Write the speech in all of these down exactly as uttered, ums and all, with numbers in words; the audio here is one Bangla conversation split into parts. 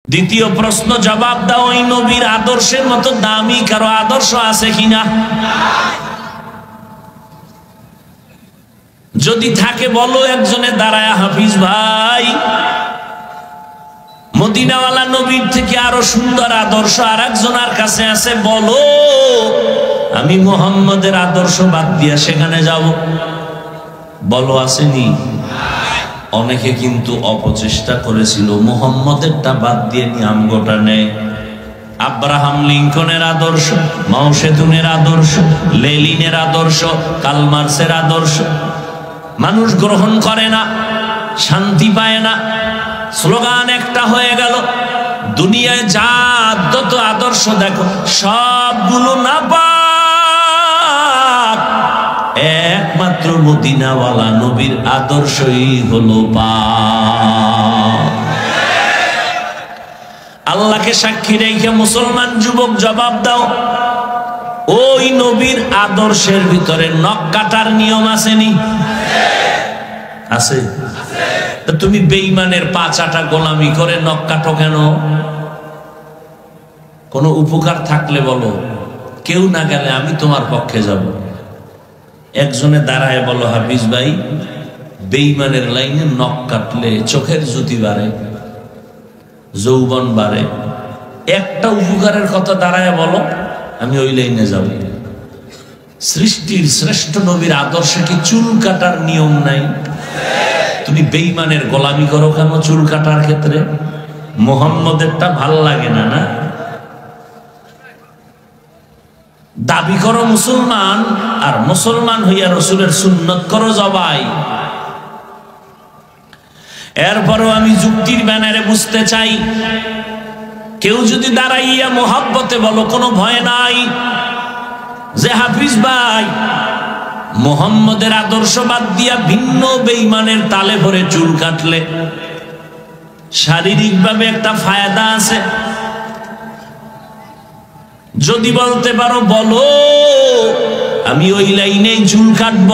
দ্বিতীয় প্রশ্ন জবাব দাও, ওই নবীর আদর্শের মতো দামি কারো আদর্শ আছে কিনা? যদি থাকে বলো একজনে দাঁড়ায়, হাফিজ ভাই মদিনাওয়ালা নবীর থেকে আরো সুন্দর আদর্শ আর একজনের কাছে আছে, বলো আমি মুহাম্মদের আদর্শ বাদ দিয়া সেখানে যাব। বলো আসেনি? অনেকে কিন্তু অপচেষ্টা করেছিল মুহাম্মদেরটা বাদ দিয়ে নিয়ামগোটা নেয়। আব্রাহাম লিঙ্কনের আদর্শ, মাও সেতুনের আদর্শ, লেনিনের আদর্শ, কার্ল মার্ক্সের আদর্শ মানুষ গ্রহণ করে না, শান্তি পায় না। স্লোগান একটা হয়ে গেল। দুনিয়ায় যা যত আদর্শ দেখো সবগুলো না পাক, একমাত্র মদিনাওয়ালা নবীর আদর্শই হলো পাক। আল্লাহকে সাক্ষী রেখে মুসলমান যুবক জবাব দাও, ওই নবীর আদর্শের ভিতরে নখ কাটার নিয়ম আসেনি? আছে। তুমি বেঈমানের পাঁচাটা গোলামি করে নখ কাটো কেন? কোন উপকার থাকলে বলো, কেউ না গেলে আমি তোমার পক্ষে যাব। একজনে দাঁড়ায় বলো, হাফিজ ভাই বেঈমানের লাইনে নখ কাটলে চোখের জ্যোতি বাড়ে, যৌবন বাড়ে, একটা উপকারের কথা দাঁড়ায় বলো, আমি ওই লাইনে যাব। সৃষ্টির শ্রেষ্ঠ নবীর আদর্শে কি চুল কাটার নিয়ম নাই? তুমি বেঈমানের গোলামি করো কেন চুল কাটার ক্ষেত্রে? মুহাম্মদেরটা ভাল লাগে না না? দাবি করো মুসলমান, আর মুসলমান হইয়া রসুলের সুন্নত করো জবাই। এরপরও আমি যুক্তির ব্যানারে বুঝতে চাই, কেউ যদি দাঁড়াইয়া মোহাব্বতে বলো কোনো ভয় নাই যে হাফিজ ভাই মুহাম্মদের আদর্শ বাদ দিয়া ভিন্ন বেঈমানের তালে ভরে চুল কাটলে শারীরিকভাবে একটা ফায়দা আছে, যদি বলতে পারো বলো আমি ওই লাইনে চুল কাটবো।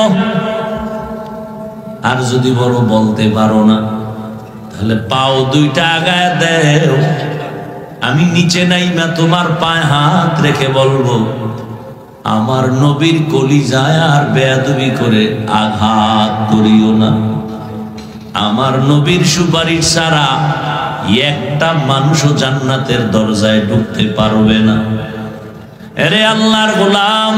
আর যদি বলো বলতে পারো না, তাহলে পাও দুইটা আগায় দেও, আমি নিচে নাইমা তোমার পায়ে হাত রেখে বলবো আমার নবীর কলিজায় আর বেয়াদবি করে আঘাত করিও না। আমার নবীর সুপারিশ ছাড়া একটা মানুষও জান্নাতের দরজায় ঢুকতে পারবে না। আরে আল্লাহর গোলাম,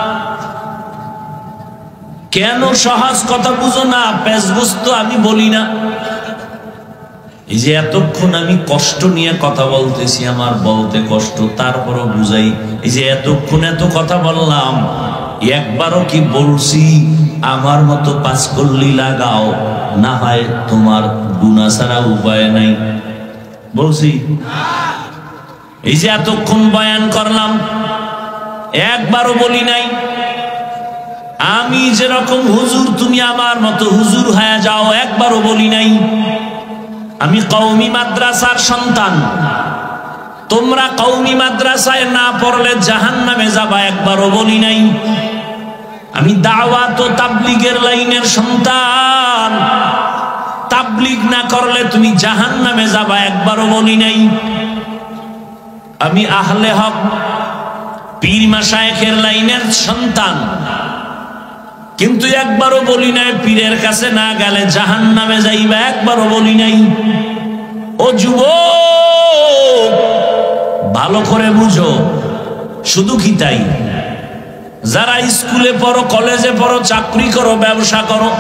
কেন সহজ কথা বুঝো না? পেশগুস্ত আমি বলি না। এই যে এতক্ষণ আমি কষ্ট নিয়ে কথা বলতেছি, আমার বলতে কষ্ট, তারপরও বুঝাই। এই যে এতক্ষণ এত কথা বললাম, একবারও কি বলছি আমার মতো পাঁচ কল্লি লাগাও, না হয় তোমার গুনাহ ছাড়া উপায় নাই? বলছি? এই যে এতক্ষণ বয়ান করলাম, একবারও বলি নাই আমি যেরকম হুজুর তুমি আমার মতো হুজুর হয়ে যাও, একবারও বলি নাই। আমি কওমি মাদ্রাসার সন্তান, তোমরা কওমি মাদ্রাসায় না পড়লে জাহান্নামে যাবা, একবারও বলি নাই। আমি দাওয়াত ও তাবলীগের লাইনের সন্তান, তাবলীগ না করলে তুমি জাহান্নামে যাবা, একবারও বলি নাই। আমি আহলে হক পীর মাশায়েখের লাইনের সন্তান, কিন্তু একবারও বলি নাই পীরের কাছে না গেলে জাহান্নামে যাইবা, একবারও বলি নাই। ও যুবক, ভালো করে বুঝো, শুধু কি তাই? যারা স্কুলে পড়ো, কলেজে পড়ো, চাকরি করো, ব্যবসা করো,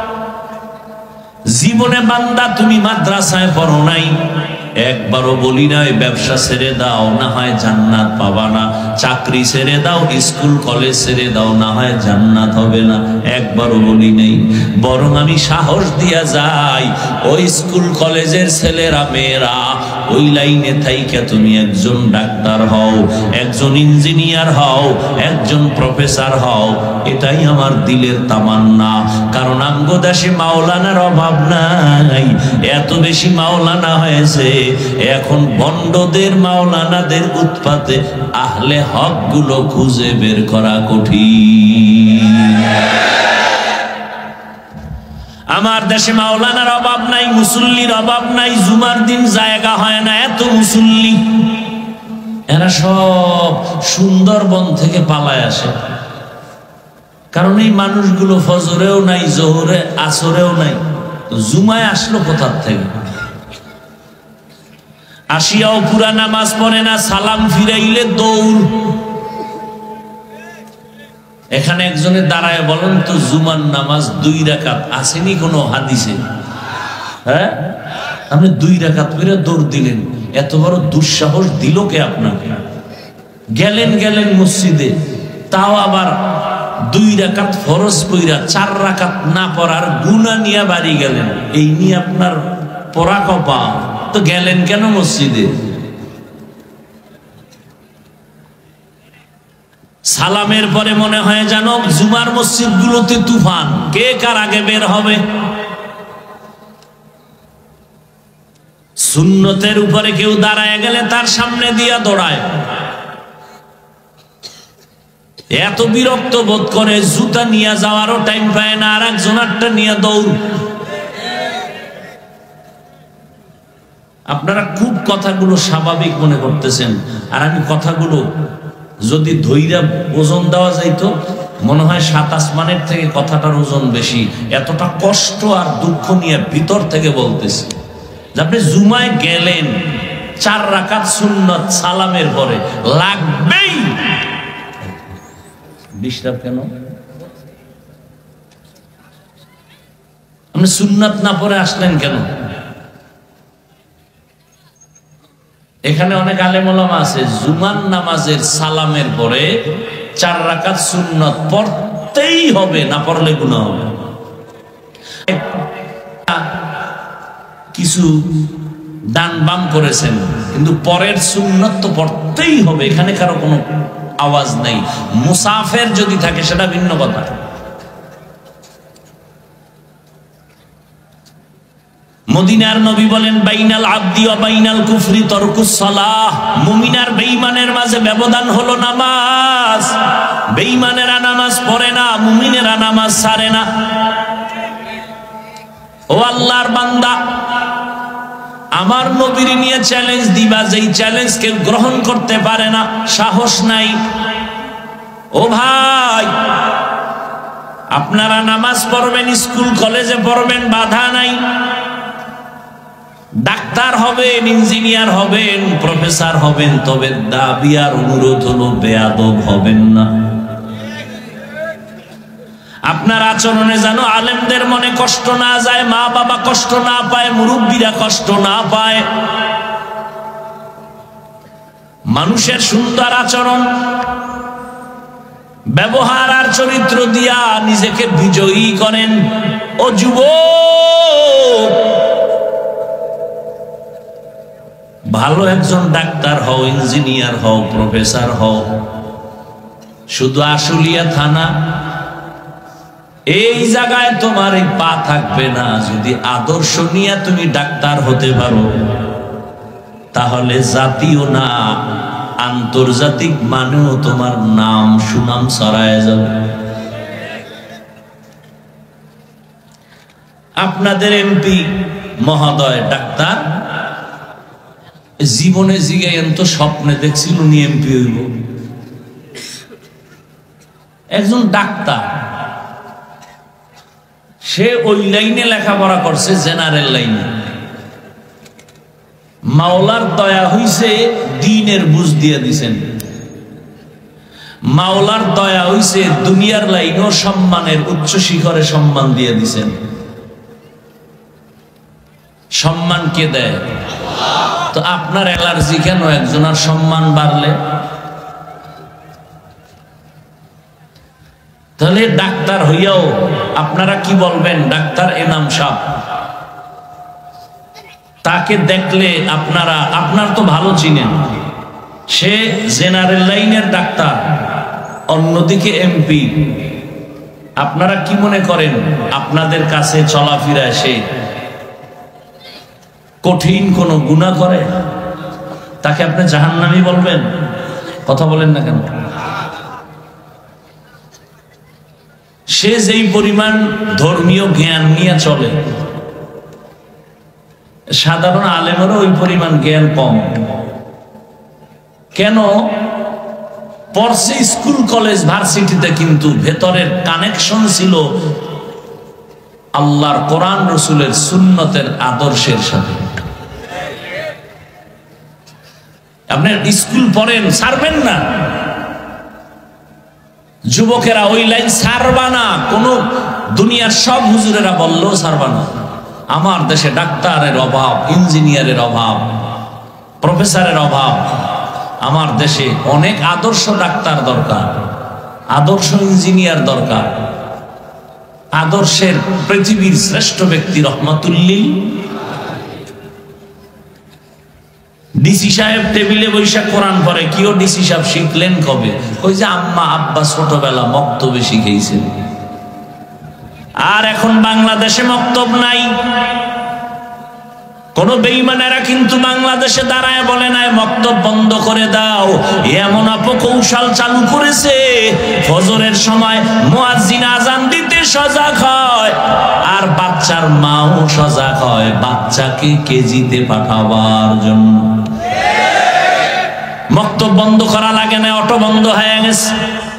জীবনে বান্দা তুমি মাদ্রাসায় পড়ো নাই, একবারও বলি নাই ব্যবসা ছেড়ে দাও, না হয় জান্নাত পাবা না। চাকরি ছেড়ে দাও, স্কুল কলেজ ছেড়ে দাও, না হয় জান্নাত হবে না, একবারও বলি নাই। বরং আমি সাহস দিয়া যাই, ওই স্কুল কলেজের ছেলেরা মেয়েরা ওই লাইনে থাইকা তুমি একজন ডাক্তার হও, একজন ইঞ্জিনিয়ার হও, একজন প্রফেসর হও, এটাই আমার দিলের তামান্না। কারণ আমগো দেশে মাওলানার অভাব নাই, এত বেশি মাওলানা হয়েছে, এখন বন্ডদের মাওলানাদের উৎপাতে আহলে হক গুলো খুঁজে বের করা কঠিন। আমার দেশে মাওলানার অভাব নাই, মুসল্লির অভাব নাই, জুমার দিন জায়গা হয় না, এত মুসল্লি। এরা সব সুন্দরবন থেকে পালায় আসে, কারণ এই মানুষগুলো ফজরেও নাই, জোহরে আসরেও নাই, তো জুমায় আসলো কোথার থেকে? আসিয়াও পুরা নামাজ পড়ে না, সালাম ফিরাইলে দৌড়। এখানে একজনে দাঁড়ায় বলেন তো, জুমার নামাজ দুই রাকাত আসেনি কোনো হাদিসে? হ্যাঁ, আপনি দুই রাকাত করে দৌড় দিলেন, এত বড় দুঃসাহস দিল কে আপনাকে? গেলেন গেলেন মসজিদে, তাও আবার দুই রাকাত ফরজ পইরা চার রাকাত না পড়ার গুনাহ নিয়ে বাড়ি গেলেন। এই নিয়ে আপনার পড়া কপা, তো গেলেন কেন মসজিদে? সালামের পরে মনে হয় যেন জুমার মসজিদ গুলোতে তুফান, কে কার আগে বের হবে। সুন্নতের উপরে কেউ দাঁড়ায় গেলে তার সামনে দিয়া দৌড়ায়, এত বিরক্ত বোধ করে জুতা নিয়ে যাওয়ারও টাইম পায় না, আর একজনারটা নিয়ে দৌড়। আপনারা খুব কথাগুলো স্বাভাবিক মনে করতেছেন, আর আমি কথাগুলো যদি ধৈর্য ওজন দেওয়া যাইতো, মনে হয় সাত আসমানের থেকে কথাটার ওজন বেশি। এতটা কষ্ট আর দুঃখ নিয়ে ভিতর থেকে বলতেছি। আপনি জুমায় গেলেন, চার রাকাত সুন্নত সালামের পরে লাগবেই। ডিস্টার্ব কেন? আপনি সুন্নাত না পড়ে আসলেন কেন? এখানে অনেক আলেম ওলামা আছে, জুমার নামাজের সালামের পরে চার রাকাত সুন্নত পড়তেই হবে, না পড়লে গুনাহ হবে। কিছু ডান বাম করেছেন, কিন্তু পরের সুন্নত তো পড়তেই হবে, এখানে কারো কোনো আওয়াজ নাই। মুসাফির যদি থাকে সেটা ভিন্ন কথা। মদিনার নবী বলেন, বাইনাল আবদি ওয়া বাইনাল কুফরি তারকুস সালাহ। মুমিনার বেঈমানের মাঝে ব্যবধান হলো নামাজ। বেঈমানেরা নামাজ পড়ে না, মুমিনেরা নামাজ ছাড়ে না। ও আল্লাহর বান্দা, আমার নবীর নিয়ে চ্যালেঞ্জ দিবা, যেই চ্যালেঞ্জ কেউ গ্রহণ করতে পারে না, সাহস নাই। ও ভাই, আপনারা নামাজ পড়বেন, স্কুল কলেজে পড়বেন, বাধা নাই। ডাক্তার হবেন, ইঞ্জিনিয়ার হবেন, প্রফেসর হবেন, তবে দাবি আর অনুরোধ হলো বেয়াদব হবেন না। আপনার আচরণে যেন আলেমদের মনে কষ্ট না যায়, মা বাবা কষ্ট না পায়, মুরব্বীরা কষ্ট না পায়। মানুষের সুন্দর আচরণ, ব্যবহার আর চরিত্র দিয়া নিজেকে বিজয়ী করেন। ও যুবক, ভালো একজন ডাক্তার হও, ইঞ্জিনিয়ার হও, প্রফেসর হও। শুধু আশুলিয়া থানা এই জায়গায় তোমার এই পা থাকবে না। যদি আদর্শ নিয়ে তুমি ডাক্তার হতে পারো, তাহলে জাতীয় না আন্তর্জাতিক মানেও তোমার নাম সুনাম ছড়ায় যাবে। আপনাদের এমপি মহোদয় ডাক্তার, জীবনে জিগাইন তো স্বপ্নে দেখছিল উনি এমপি হইব। একজন ডাক্তার, সে ওই লাইনে লেখাপড়া করছে, জেনারেল লাইনে। মাওলার দয়া হইছে, দ্বীনের বুঝ দিয়ে দিছেন। মাওলার দয়া হইছে, দুনিয়ার লাইনেও সম্মানের উচ্চ শিখরে সম্মান দিয়ে দিছেন। সম্মান কে দেয়? তো আপনার অ্যালার্জি কেন একজনের সম্মান বাড়লে? তাহলে ডাক্তার হইয়াও আপনারা কি বলবেন? ডাক্তার এনাম সাহেব, তাকে দেখলে আপনারা, আপনার তো ভালো চিনেন, সে জেনারেল লাইনের ডাক্তার, অন্যদিকে এমপি। আপনারা কি মনে করেন আপনাদের কাছে চলাফেরায় সে কঠিন কোন গুনাহ করে? তাকে আপনি জাহান্নামী বলবেন? কথা বলেন না কেন? সে সে যেই পরিমাণ ধর্মীয় জ্ঞান নিয়ে চলে, সাধারণ আলেমেরও ওই পরিমাণ জ্ঞান কম। কেন? পড়ছে স্কুল কলেজ ভার্সিটিতে, কিন্তু ভেতরের কানেকশন ছিল আল্লাহর কোরআন রসুলের সুন্নতের আদর্শের সাথে। আপনি স্কুল পড়েন, ছাড়বেন না। যুবকেরা ওই লাইন ছাড়বা না, কোন দুনিয়ার সব হুজুরেরা বললেও ছাড়বা না। আমার দেশে ডাক্তারের অভাব, ইঞ্জিনিয়ারের অভাব, প্রফেসরের অভাব। আমার দেশে অনেক আদর্শ ডাক্তার দরকার, আদর্শ ইঞ্জিনিয়ার দরকার, আদর্শের পৃথিবীর শ্রেষ্ঠ ব্যক্তি রহমাতুল্লিল। ডিসি সাহেব টেবিলে বৈশা কোরআন পড়ে, কিও ডিসি সাহেব শিখলেন কবে? ওই যে আম্মা আব্বা ছোটবেলা মক্তবে শিখেছেন। আর এখন বাংলাদেশে মক্তব নাই। কোন বেঈমানেরা কিন্তু বাংলাদেশে দাঁড়ায় বলে নাই মক্তব বন্ধ করে দাও। এমন অপকৌশল চালু করেছে, ফজরের সময় মুয়াজ্জিন আজান দিতে সজাগ হয়, আর বাচ্চার মাও সজাগ হয় বাচ্চাকে কেজিতে পাঠাবার জন্য। মক্তব বন্ধ করা লাগে না, অটো বন্ধ হয়ে গেছে।